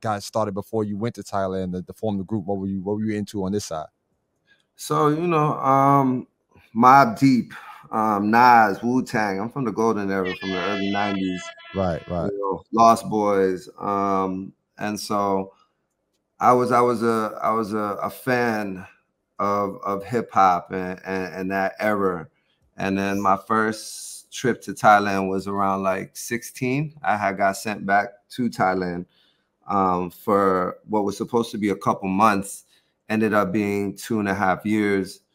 got started before you went to Thailand to form the group? What were you into on this side? So, you know, Mobb Deep, Nas, Wu-Tang. I'm from the golden era, from the early 90s. Right, right. You know, Lost Boys. And so I was a fan of hip hop and that era. And then my first trip to Thailand was around like 16. I had got sent back to Thailand for what was supposed to be a couple months, ended up being 2.5 years.